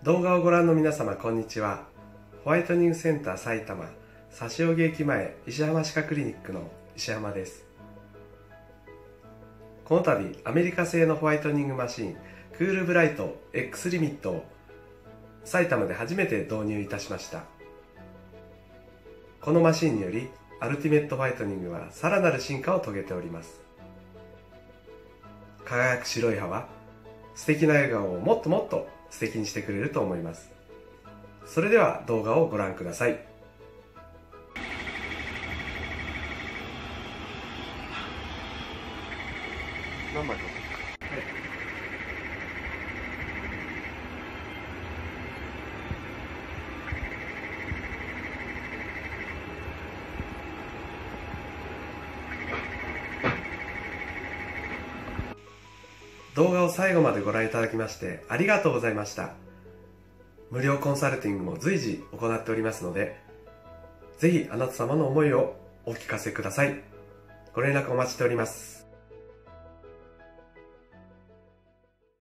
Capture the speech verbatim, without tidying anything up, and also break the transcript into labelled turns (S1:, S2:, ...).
S1: 動画をご覧の皆様こんにちは。ホワイトニングセンター埼玉指扇駅前石浜歯科クリニックの石浜です。この度アメリカ製のホワイトニングマシンクールブライト X リミットを埼玉で初めて導入いたしました。このマシンによりアルティメットホワイトニングはさらなる進化を遂げております。輝く白い歯は素敵な笑顔をもっともっと素敵にしてくれると思います。それでは動画をご覧ください。何枚か、はい、動画を最後までご覧いただきましてありがとうございました。無料コンサルティングも随時行っておりますので、ぜひあなた様の思いをお聞かせください。ご連絡お待ちしております。